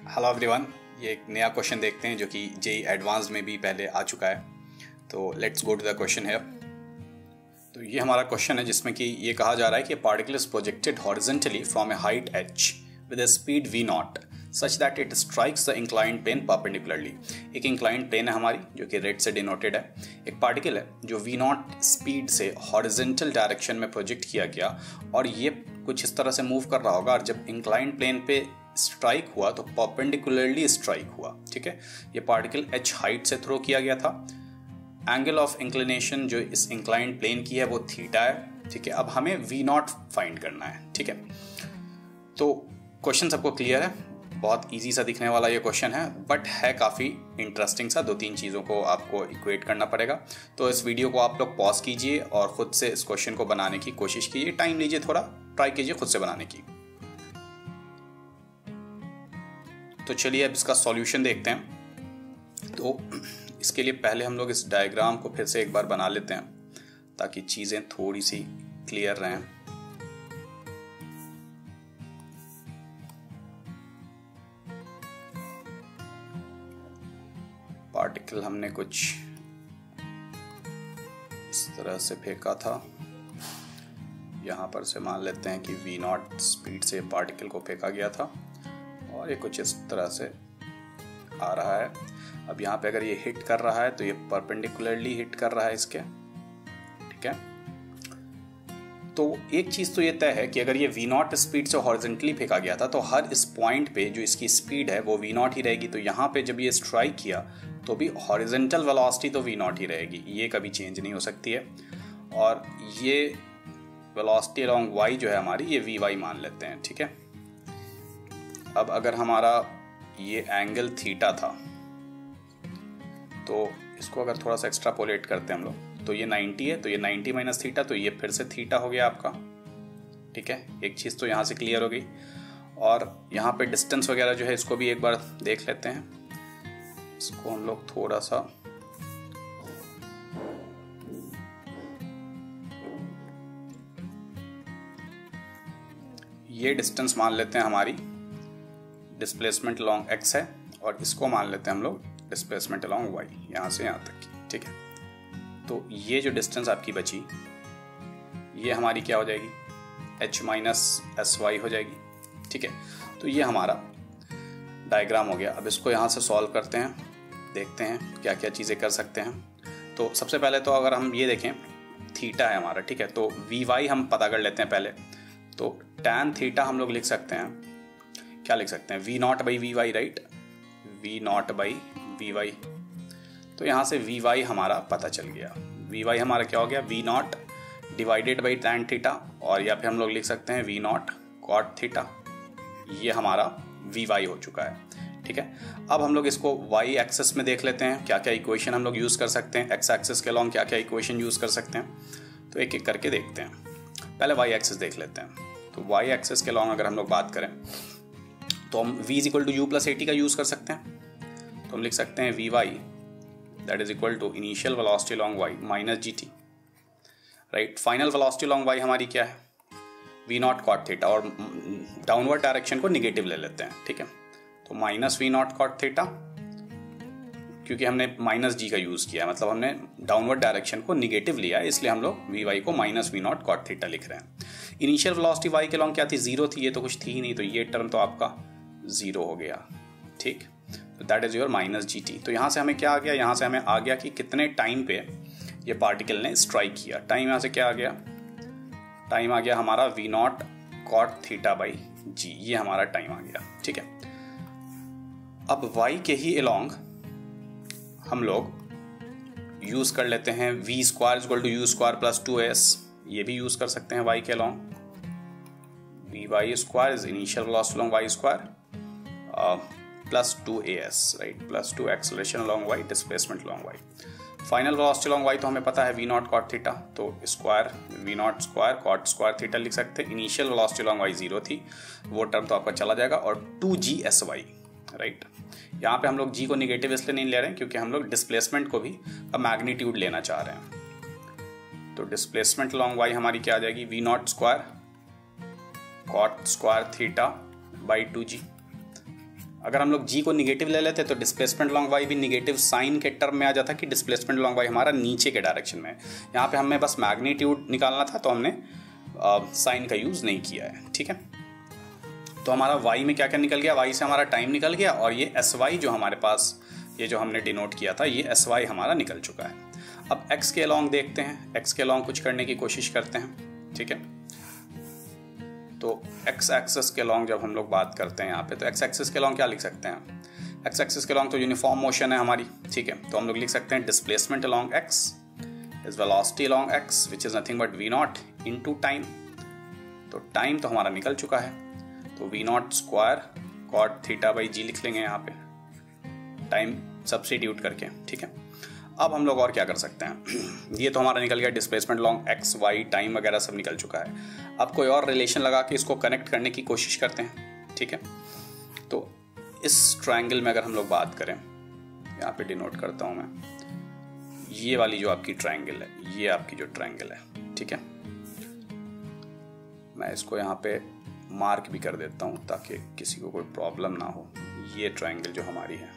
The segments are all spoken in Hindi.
हेलो एवरीवन, ये एक नया क्वेश्चन देखते हैं जो कि जेई एडवांस में भी पहले आ चुका है। तो let's go to the question है। तो ये हमारा क्वेश्चन है जिसमें कि ये कहा जा रहा है कि particle is projected horizontally from a height h with a speed v naught such that it strikes the inclined plane perpendicularly. एक इंक्लाइंड प्लेन है हमारी जो कि रेड से डिनोटेड है। एक पार्टिकल है जो v नॉट स्पीड से हॉरिजॉन्टल डायरेक्शन में प्रोजेक्ट किया गया और ये कुछ इस तरह से मूव कर रहा होगा और जब इंक्लाइंड प्लेन पे स्ट्राइक हुआ तो परपेंडिकुलरली स्ट्राइक हुआ। ठीक है, ये पार्टिकल h हाइट से थ्रो किया गया था। एंगल ऑफ इंक्लिनेशन जो इस इंक्लाइंड प्लेन की है वो थीटा है। ठीक है, अब हमें v नॉट फाइंड करना है। ठीक है, तो क्वेश्चन सबको क्लियर है। बहुत इजी सा दिखने वाला ये क्वेश्चन है बट है काफ़ी इंटरेस्टिंग सा। दो तीन चीज़ों को आपको इक्वेट करना पड़ेगा। तो इस वीडियो को आप लोग पॉज कीजिए और ख़ुद से इस क्वेश्चन को बनाने की कोशिश कीजिए। टाइम लीजिए, थोड़ा ट्राई कीजिए खुद से बनाने की। तो चलिए अब इसका सॉल्यूशन देखते हैं। तो इसके लिए पहले हम लोग इस डायग्राम को फिर से एक बार बना लेते हैं ताकि चीज़ें थोड़ी सी क्लियर रहें। पार्टिकल हमने कुछ इस तरह से फेंका था। यहाँ पर से मान लेते हैं कि v नॉट स्पीड से पार्टिकल को फेंका गया था और ये कुछ इस तरह से आ रहा है। अब यहाँ पे अगर ये हिट कर रहा है तो ये परपेंडिकुलरली हिट कर रहा है इसके। ठीक है, तो एक चीज़ तो ये तय है कि अगर ये v नॉट स्पीड से हॉरिजॉन्टली फेंका गया था तो हर इस पॉइंट पे जो इसकी स्पीड है वो v नॉट ही रहेगी। तो यहाँ पे जब ये स्ट्राइक किया तो भी हॉरिजॉन्टल वेलोसिटी तो v नॉट ही रहेगी, ये कभी चेंज नहीं हो सकती है। और ये वेलोसिटी अलोंग y जो है हमारी, ये vy मान लेते हैं। ठीक है, अब अगर हमारा ये एंगल थीटा था तो इसको अगर थोड़ा सा एक्स्ट्रापोलेट करते हैं हम लोग तो ये 90 है, तो ये 90 माइनस थीटा, तो ये फिर से थीटा हो गया आपका। ठीक है, एक चीज़ तो यहाँ से क्लियर हो गई। और यहाँ पे डिस्टेंस वगैरह जो है इसको भी एक बार देख लेते हैं। इसको हम लोग थोड़ा सा ये डिस्टेंस मान लेते हैं हमारी डिस्प्लेसमेंट अलोंग x है और इसको मान लेते हैं हम लोग डिस्प्लेसमेंट अलोंग y, यहाँ से यहाँ तक की। ठीक है, तो ये जो डिस्टेंस आपकी बची ये हमारी क्या हो जाएगी, h माइनस एस वाई हो जाएगी। ठीक है, तो ये हमारा डायग्राम हो गया। अब इसको यहाँ से सॉल्व करते हैं, देखते हैं क्या क्या चीज़ें कर सकते हैं। तो सबसे पहले तो अगर हम ये देखें थीटा है हमारा। ठीक है, तो वी वाई हम पता कर लेते हैं पहले। तो टैन थीटा हम लोग लिख सकते हैं, क्या लिख सकते हैं, V naught by V Y, right, V naught by V Y. तो यहाँ से वी वाई हमारा पता चल गया। वी वाई हमारा क्या हो गया, V naught divided by tan theta, और या फिर हम लोग लिख सकते हैं वी नॉट कॉट थीटा। ये हमारा वी वाई हो चुका है। ठीक है, अब हम लोग इसको वाई एक्सेस में देख लेते हैं क्या क्या इक्वेशन हम लोग यूज़ कर सकते हैं, एक्स एक्सेस के अलॉन्ग क्या क्या इक्वेशन यूज़ कर सकते हैं। तो एक एक करके देखते हैं। पहले वाई एक्सेस देख लेते हैं। तो वाई एक्सेस के अलॉन्ग अगर हम लोग बात करें तो हम v is equal to U plus AT का यूज़ कर सकते हैं। तो हम लिख सकते हैं V Y that is equal to initial velocity along y minus G T, right. Final velocity along y हमारी क्या है, v नॉट कॉट थीटा, और डाउनवर्ड डायरेक्शन को निगेटिव ले लेते हैं। ठीक है, तो minus V naught cot theta, क्योंकि हमने माइनस जी का यूज़ किया, मतलब हमने डाउनवर्ड डायरेक्शन को निगेटिव लिया है, इसलिए हम लोग वी वाई को minus V naught cot theta लिख रहे हैं। इनिशियल वेलोसिटी y के अलॉन्ग क्या थी, जीरो थी, ये तो कुछ थी ही नहीं, तो ये टर्म तो आपका जीरो हो गया। ठीक, तो that is your minus G T. तो यहाँ से हमें क्या आ गया, यहाँ से हमें आ गया कि कितने टाइम पे ये पार्टिकल ने स्ट्राइक किया। टाइम यहाँ से क्या आ गया, टाइम आ गया हमारा V naught cot theta by G, ये हमारा टाइम आ गया। ठीक है, अब y के ही अलॉन्ग हम लोग यूज कर लेते हैं V square is equal to U square plus 2s, ये भी यूज कर सकते हैं y के along. V Y square is initial velocity along y square plus 2as, right, plus 2 acceleration along y, displacement along y। Final velocity along y तो हमें पता है वी नॉट कॉट थीटा, तो square V naught square cot square theta लिख सकते हैं। Initial velocity along y zero थी, वो टर्म तो आपका चला जाएगा, और 2gsy, राइट। यहाँ पे हम लोग g को निगेटिव इसलिए नहीं ले रहे हैं क्योंकि हम लोग डिस्प्लेसमेंट को भी का मैग्नीट्यूड लेना चाह रहे हैं। तो डिस्प्लेसमेंट अलोंग y हमारी क्या आ जाएगी, V naught square cot square theta by 2g। अगर हम लोग जी को निगेटिव ले लेते तो डिस्प्लेसमेंट अलॉन्ग वाई भी निगेटिव साइन के टर्म में आ जाता कि डिस्प्लेसमेंट अलॉन्ग वाई हमारा नीचे के डायरेक्शन में है। यहाँ पे हमें बस मैग्नीट्यूड निकालना था तो हमने साइन का यूज़ नहीं किया है। ठीक है, तो हमारा वाई में क्या क्या निकल गया, वाई से हमारा टाइम निकल गया और ये एस वाई जो हमारे पास ये जो हमने डिनोट किया था ये एस वाई हमारा निकल चुका है। अब एक्स के अलॉन्ग देखते हैं, एक्स के अलॉन्ग कुछ करने की कोशिश करते हैं। ठीक है, तो एक्स एक्सिस के अलॉन्ग जब हम लोग बात करते हैं यहाँ पे तो एक्स एक्सिस के अलॉन्ग क्या लिख सकते हैं, एक्स एक्सिस के अलॉन्ग तो यूनिफॉर्म मोशन है हमारी। ठीक है, तो हम लोग लिख सकते हैं displacement along X is velocity along X which is nothing but V naught into time. तो टाइम तो हमारा निकल चुका है, तो V naught square cot theta by G लिख लेंगे यहाँ पे टाइम सब्स्टिट्यूट करके। ठीक है, अब हम लोग और क्या कर सकते हैं, ये तो हमारा निकल गया displacement along X Y time वगैरह सब निकल चुका है। अब कोई और रिलेशन लगा के इसको कनेक्ट करने की कोशिश करते हैं। ठीक है, तो इस ट्रायंगल में अगर हम लोग बात करें, यहाँ पे डिनोट करता हूँ मैं, ये वाली जो आपकी ट्रायंगल है, ये आपकी जो ट्रायंगल है। ठीक है, मैं इसको यहाँ पे मार्क भी कर देता हूँ ताकि किसी को कोई प्रॉब्लम ना हो। ये ट्रायंगल जो हमारी है,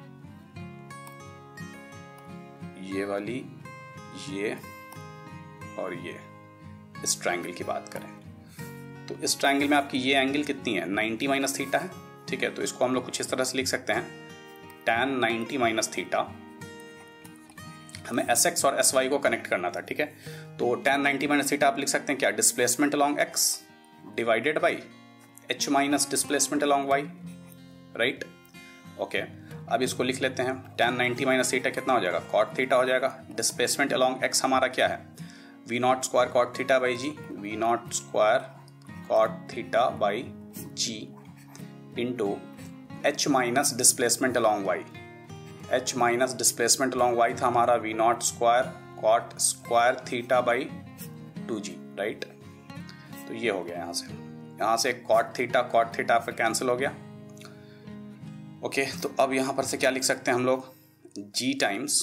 ये वाली, ये और ये, इस ट्रायंगल की बात करें तो इस ट्रायंगल में आपकी ये एंगल कितनी है, 90 माइनस थीटा है। ठीक है, तो इसको हम लोग कुछ इस तरह से लिख सकते हैं tan 90 माइनस थीटा। हमें एस एक्स और एस वाई को कनेक्ट करना था। ठीक है, तो tan 90 माइनस थीटा आप लिख सकते हैं क्या, displacement along X divided by h minus displacement along y। Right, okay, अब इसको लिख लेते हैं tan 90 माइनस थीटा कितना हो जाएगा, कॉट थीटा हो जाएगा। डिस्प्लेसमेंट अलॉन्ग x हमारा क्या है, V naught square cot theta by G, V naught square cot theta by G into h minus displacement along y। h minus displacement along y था हमारा V naught square cot square theta by 2g। Right, तो ये हो गया, यहाँ से कॉट थीटा आपका कैंसिल हो गया। ओके, तो अब यहां पर से क्या लिख सकते हैं हम लोग, g times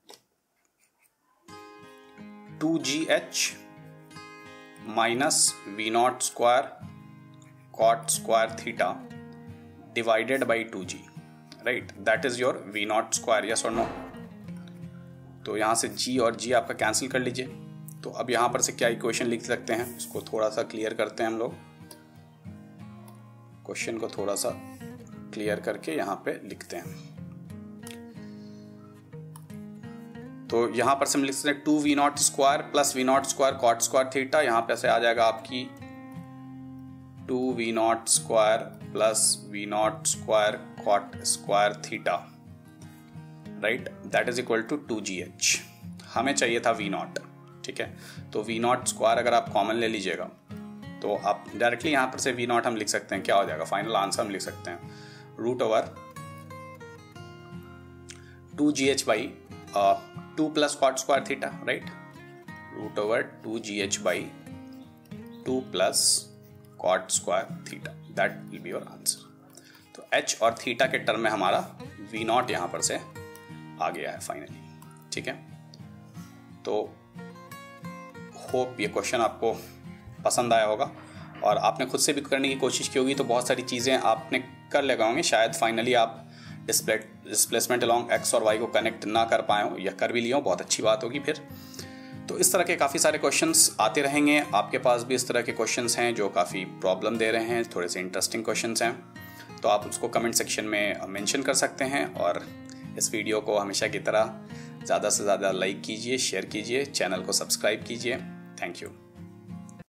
2gh minus V naught square cot square theta divided by 2g। Right, that is your V naught square, yes और नो। तो यहां से g और g आपका कैंसिल कर लीजिए। तो अब यहां पर से क्या इक्वेशन लिख सकते हैं, इसको थोड़ा सा क्लियर करते हैं हम लोग, क्वेश्चन को थोड़ा सा क्लियर करके यहां पे लिखते हैं। तो यहां पर से हम लिख सकते हैं 2 V naught square plus V naught square cot square theta, यहां पे से आ जाएगा आपकी 2 V naught square plus V naught square cot square theta. Right, that is equal to 2gh। हमें चाहिए था वी नॉट। ठीक है, तो वी नॉट स्क्वायर अगर आप कॉमन ले लीजिएगा तो आप डायरेक्टली यहां पर से वी नॉट हम लिख सकते हैं, क्या हो जाएगा, फाइनल आंसर हम लिख सकते हैं root over 2gh by 2 plus cot square theta. Right, root over 2gh by 2 plus cot square theta, that will be your answer. तो h और थीटा के टर्म में हमारा वी नॉट यहां पर से आ गया है फाइनली। ठीक है, तो होप ये क्वेश्चन आपको पसंद आया होगा और आपने खुद से भी करने की कोशिश की होगी, तो बहुत सारी चीज़ें आपने कर ले होंगे। शायद फाइनली आप डिस्प्लेसमेंट अलॉन्ग एक्स और वाई को कनेक्ट ना कर पाए हो, या कर भी लिए हो, बहुत अच्छी बात होगी फिर। तो इस तरह के काफ़ी सारे क्वेश्चंस आते रहेंगे, आपके पास भी इस तरह के क्वेश्चंस हैं जो काफ़ी प्रॉब्लम दे रहे हैं, थोड़े से इंटरेस्टिंग क्वेश्चंस हैं, तो आप उसको कमेंट सेक्शन में मेंशन कर सकते हैं। और इस वीडियो को हमेशा की तरह ज़्यादा से ज़्यादा लाइक कीजिए, शेयर कीजिए, चैनल को सब्सक्राइब कीजिए। Thank you.